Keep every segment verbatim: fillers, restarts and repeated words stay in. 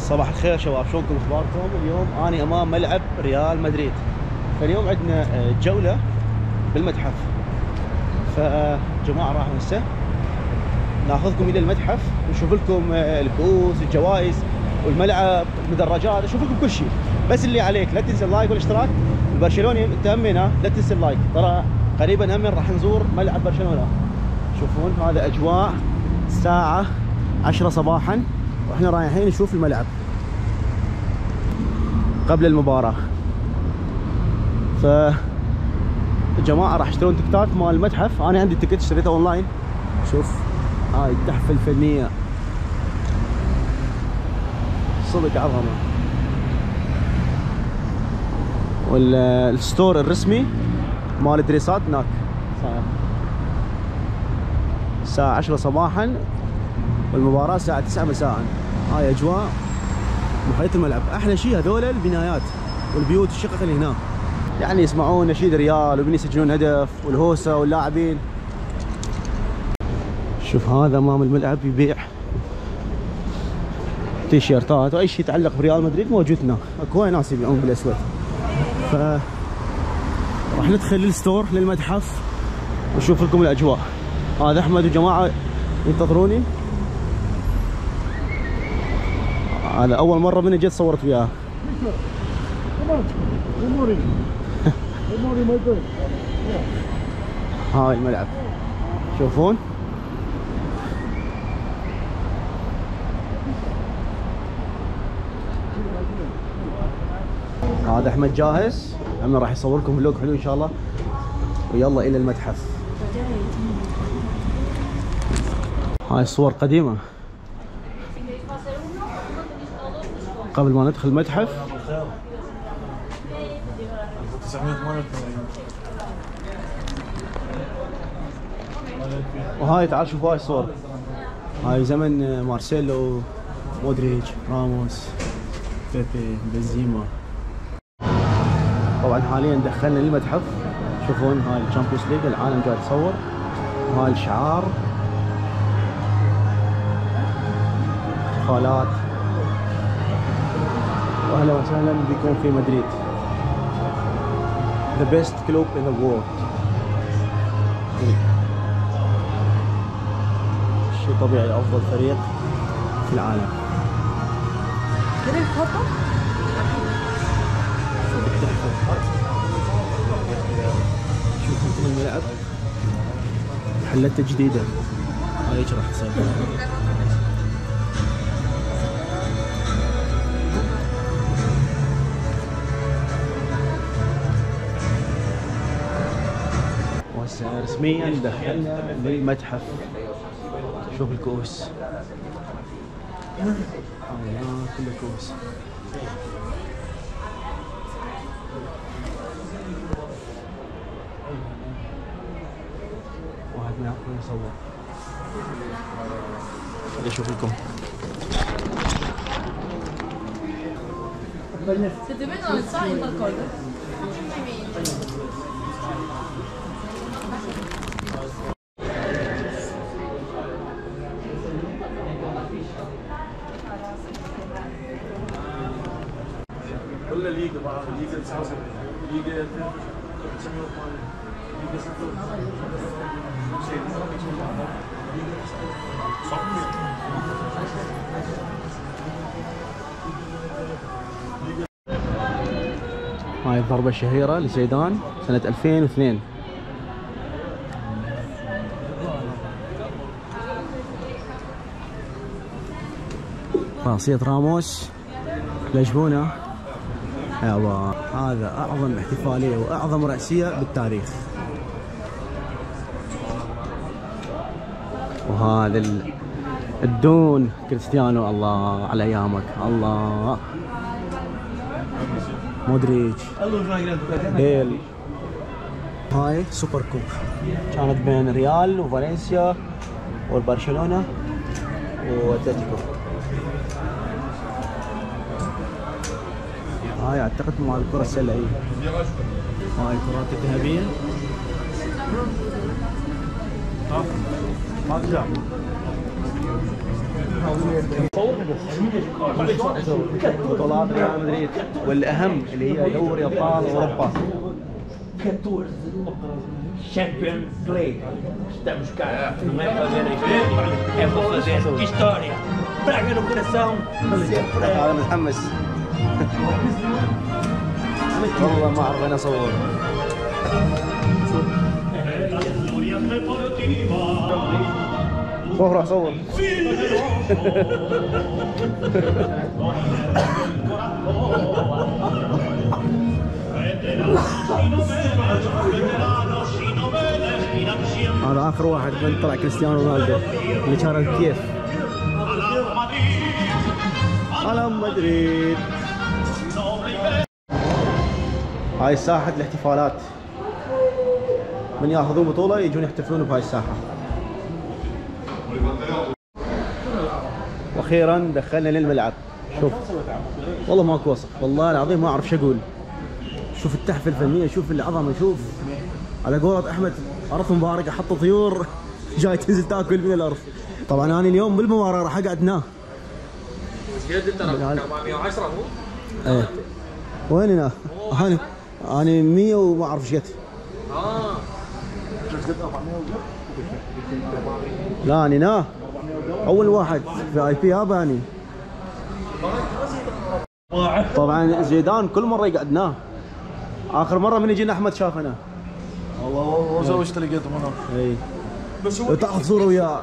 صباح الخير شباب، شلونكم اخباركم؟ اليوم اني امام ملعب ريال مدريد، فاليوم عندنا جوله بالمتحف. فجماعه راح هسه ناخذكم الى المتحف ونشوف لكم الكؤوس، الجوائز والملعب، المدرجات، اشوف لكم كل شيء. بس اللي عليك لا تنسى اللايك والاشتراك. البرشلوني انت همنا لا تنسى اللايك، ترى قريبا همين راح نزور ملعب برشلونه. شوفون هذا اجواء الساعه عشرة صباحا واحنا رايحين نشوف الملعب قبل المباراة. ف الجماعة راح يشترون تكتات مال المتحف، انا عندي التكت اشتريته اونلاين. شوف هاي التحفة الفنية صدق عظمة. والستور الرسمي مال الدريسات هناك صاير الساعة عشرة صباحا والمباراة الساعة تسعة مساء. هاي اجواء محيط الملعب. احلى شيء هذول البنايات والبيوت الشقق اللي هناك، يعني يسمعون نشيد ريال وبني يسجلون هدف والهوسه واللاعبين. شوف هذا امام الملعب يبيع تيشيرتات واي شيء يتعلق بريال مدريد موجود هناك. اكو ناس يبيعون بالاسود. ف راح ندخل للستور للمتحف ونشوف لكم الاجواء. هذا احمد وجماعه ينتظروني. هذا اول مره من جيت صورت وياه. هاي الملعب شوفون. هذا احمد جاهز، هم راح يصور لكم فلوج حلو ان شاء الله. ويلا الى المتحف. هاي الصور قديمه قبل ما ندخل المتحف. وهاي تعال شوفوا هاي الصور، هاي زمن مارسيلو، مودريتش، راموس، بيبي، بنزيما. طبعا حاليا دخلنا للمتحف. شوفون هاي الشامبيونز ليج، العالم قاعد يصور. هاي الشعار، احتفالات. واهلا وسهلا بكم في مدريد. The best club in the world. شيء طبيعي، افضل فريق في العالم. كده الخطة؟ شوفوا الملعب محلته جديدة. هاي ايش راح تصير. رسميا دخلنا للمتحف. شوف الكؤوس، الله كله كؤوس. واحد ما يعرف يصور. خليني اشوف لكم. Se ti vedono il sale in qualcosa? كل ليجا بقى، ليجا تسعة ليجا تسعمية وثمانية ليجا ستة وثمانين. هاي الضربة الشهيرة لزيدان سنة ألفين واثنين. راسية راموس لجبونة. يابا هذا اعظم احتفاليه واعظم رأسية بالتاريخ. وهذا الدون كريستيانو، الله على ايامك، الله. مودريتش، بيل. هاي سوبر كوب كانت بين ريال وفالنسيا والبرشلونة واتلتيكو. هاي اعتقد مال الكرة السلة. هي هاي الكرات الذهبية. ما تجاه بطولات ريال مدريد والاهم اللي هي دوري ابطال اوروبا. Champions League. Estamos cá, não é fazer a história, é para fazer história. Braga no coração, sempre. انا متحمس. والله ما اعرف وين اصور. روح روح صور. هذا اخر واحد من طلع كريستيانو رونالدو اللي كان الكيف. على مدريد. هاي ساحة الاحتفالات، من ياخذون بطولة يجون يحتفلون بهاي الساحة. واخيرا دخلنا للملعب. شوف والله ماكو وصف، والله العظيم ما اعرف شو اقول. شوف التحفة الفنية، شوف العظمة، شوف على قولة احمد ارث مبارك حط طيور جاي تنزل تاكل من الارض. طبعا انا اليوم بالمباراة راح اقعد هنا. مية وعشرة مو؟ ايه وين هنا؟ انا انا مية وما اعرف ايش قد. اه لا انا هنا اول واحد في اي بي هذا اني. طبعا زيدان كل مره يقعد هنا. اخر مره من يجينا احمد شافنا. والله وزوجته لقيتهم هناك. اي بس هو تاخذ صوره وياه.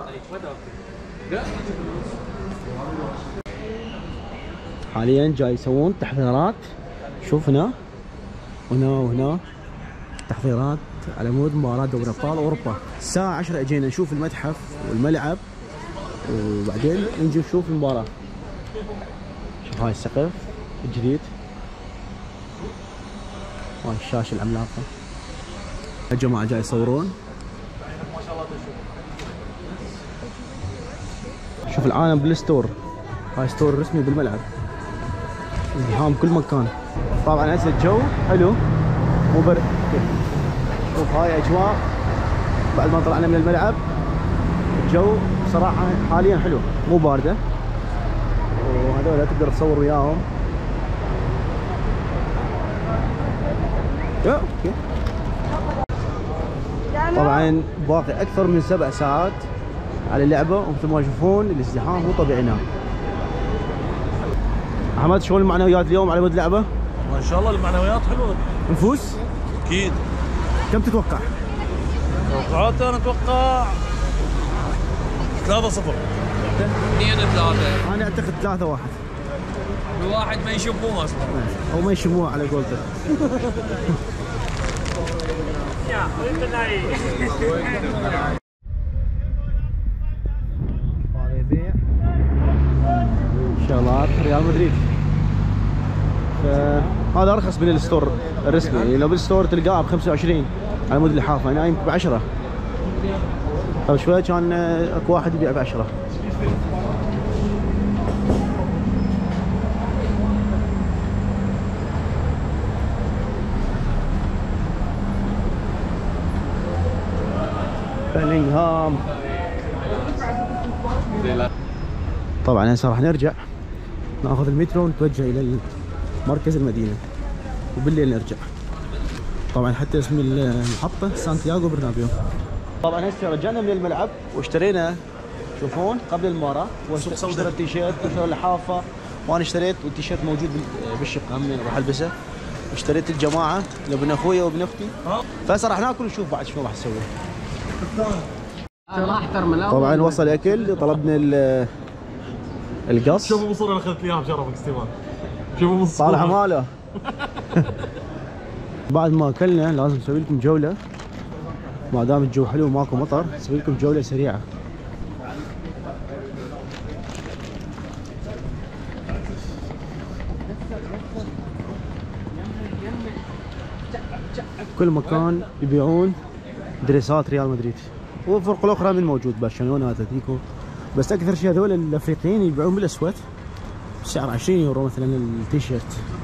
حاليا جاي يسوون تحضيرات. شوف هنا وهنا وهنا تحضيرات على مود مباراة دوري ابطال اوروبا. الساعة عشرة اجينا نشوف المتحف والملعب وبعدين نجي نشوف المباراة. شوف هاي السقف الجديد، هاي الشاشة العملاقة. الجماعة جاي يصورون. شوف العالم بالستور، هاي ستور رسمي بالملعب، ازدحام كل مكان. طبعا هسه الجو حلو مو برد. شوف هاي اجواء بعد ما طلعنا من الملعب. الجو صراحة حاليا حلو مو باردة، وهذول تقدر تصور وياهم. اوكي. طبعا باقي اكثر من سبع ساعات على اللعبة، ومثل ما تشوفون الازدحام مو طبيعي هنا. احمد شلون المعنويات اليوم على مود اللعبة؟ ما شاء الله المعنويات حلوه. نفوز؟ اكيد. كم تتوقع؟ توقعاتي انا اتوقع ثلاثة صفر. اثنين ثلاثة. انا اعتقد ثلاثة واحد. الواحد ما يشوفوه اصلا. او ما يشموه على قولته. هذا يبيع شغلات ريال مدريد. فهذا ارخص من الستور الرسمي، لو بالستور تلقاه ب خمسة وعشرين على مود اللحافه، هنا يمكن ب عشرة. قبل شويه كان اكو واحد يبيع ب عشرة. بلينغهام. طبعا هسه راح نرجع ناخذ المترو ونتوجه الى مركز المدينه، وبالليل نرجع. طبعا حتى اسم المحطه سانتياغو برنابيو. طبعا هسه رجعنا من الملعب واشترينا، تشوفون قبل المباراه اشتريت تيشيرت واشتريت لحافه، وانا اشتريت والتيشيرت موجود بالشقه هم راح البسه. واشتريت الجماعه لابن اخويا وابن اختي. فهسه راح ناكل ونشوف بعد شنو راح نسوي. طبعا وصل اكل، طلبنا القص. شوفوا الصورة اللي اخذت لي اياها بشرفك استيمان. شوفوا الصورة. طالع ماله. بعد ما اكلنا لازم نسوي لكم جولة، ما دام الجو حلو وماكو مطر نسوي لكم جولة سريعة. كل مكان يبيعون دريسات ريال مدريد، والفرق الاخرى من موجود برشلونه اتلتيكو، بس اكثر شيء هذول الافريقيين يبيعون بالاسود بسعر عشرين يورو مثلا التيشيرت.